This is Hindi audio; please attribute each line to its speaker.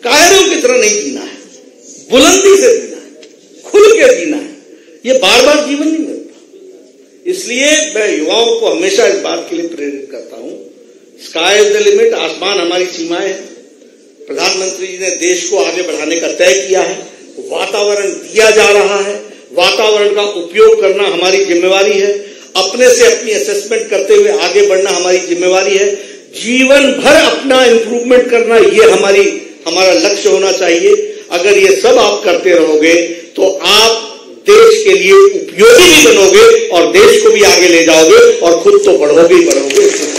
Speaker 1: कायरों की तरह नहीं जीना है, बुलंदी से जीना है, खुल के जीना है। ये बार बार जीवन नहीं मिलता। इसलिए मैं युवाओं को हमेशा इस बात के लिए प्रेरित करता हूं, स्काई इज द लिमिट, आसमान हमारी सीमाएं है। प्रधानमंत्री जी ने देश को आगे बढ़ाने का तय किया है, वातावरण दिया जा रहा है, वातावरण का उपयोग करना हमारी जिम्मेवारी है, अपने से अपनी असेसमेंट करते हुए आगे बढ़ना हमारी जिम्मेवारी है, जीवन भर अपना इंप्रूवमेंट करना ये हमारा लक्ष्य होना चाहिए। अगर ये सब आप करते रहोगे तो आप देश के लिए उपयोगी भी बनोगे और देश को भी आगे ले जाओगे और खुद तो बढ़ोगे ही बढ़ोगे।